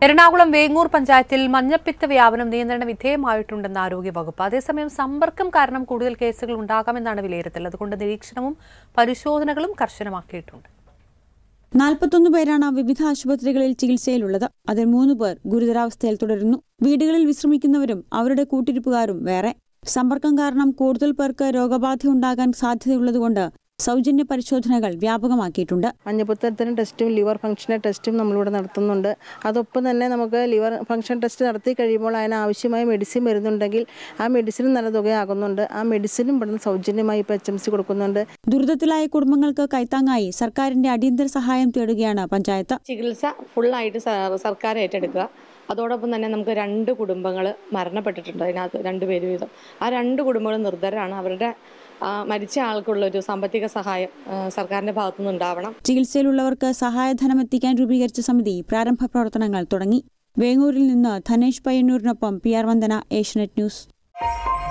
എറണാകുളം വേങ്ങൂർ പഞ്ചായത്തിൽ മഞ്ഞപ്പിത്ത വ്യാപനം നിയന്ത്രണ വിധേയമായിട്ടുണ്ടെന്ന് ആരോഗ്യവകുപ്പ്. അതേസമയം സമ്പർക്കം കാരണം കൂടുതൽ കേസുകൾ ഉണ്ടാകാമെന്നാണ് വിലയിരുത്തൽ. അതുകൊണ്ട് നിരീക്ഷണവും പരിശോധനകളും കർശനമാക്കിയിട്ടുണ്ട്. 41 പേരാണ് വിവിധ ആശുപത്രികളിൽ ചികിത്സയിലുള്ളത്. അതിൽ 3 പേർ ഗുരുതരാവസ്ഥയിൽ തുടരുന്നു. വീടുകളിൽ വിശ്രമിക്കുന്നവരും അവരുടെ കൂട്ടിരിപ്പുകാരും വേറെ. സമ്പർക്കം കാരണം കൂടുതൽ പേർക്ക് രോഗബാധ ഉണ്ടാകാൻ സാധ്യതയുള്ളതുകൊണ്ട് സൗജന്യ പരിശോധനകൾ വ്യാപകമാക്കിയിട്ടുണ്ട്. മഞ്ഞപ്പിത്തത്തിന് ടെസ്റ്റും ലിവർ ഫംഗ്ഷന് ടെസ്റ്റും നമ്മളിവിടെ നടത്തുന്നുണ്ട്. അതൊപ്പം തന്നെ നമുക്ക് ലിവർ ഫംഗ്ഷൻ ടെസ്റ്റ് നടത്തി കഴിയുമ്പോൾ അതിനാവശ്യമായ മെഡിസിൻ വരുന്നുണ്ടെങ്കിൽ ആ മെഡിസിനും നല്ല തുകയാകുന്നുണ്ട്. ആ മെഡിസിനും ഇവിടുന്ന് സൗജന്യമായി ഇപ്പോൾ HMC കൊടുക്കുന്നുണ്ട്. ദുരിതത്തിലായ കുടുംബങ്ങൾക്ക് കൈത്താങ്ങായി സർക്കാരിന്റെ അടിയന്തര സഹായം തേടുകയാണ് പഞ്ചായത്ത്. ചികിത്സ ഫുള്ളായിട്ട് സർക്കാർ ഏറ്റെടുക്കുക. അതോടൊപ്പം തന്നെ നമുക്ക് 2 കുടുംബങ്ങൾ മരണപ്പെട്ടിട്ടുണ്ട്. അതിനകത്ത് 2 പേര് വീതം. ആ 2 കുടുംബങ്ങൾ നിർധരാണ്. അവരുടെ മരിച്ച ആൾക്കുള്ള ഒരു സാമ്പത്തിക സഹായം സർക്കാരിന്റെ ഭാഗത്തുനിന്ന് ഉണ്ടാവണം. ചികിത്സയിലുള്ളവർക്ക് സഹായധനം എത്തിക്കാൻ രൂപീകരിച്ച സമിതി പ്രാരംഭ പ്രവർത്തനങ്ങൾ തുടങ്ങി. വേങ്ങൂരിൽ നിന്ന് ധനേഷ് പയ്യന്നൂരിനൊപ്പം PR വന്ദന, ഏഷ്യനെറ്റ് ന്യൂസ്.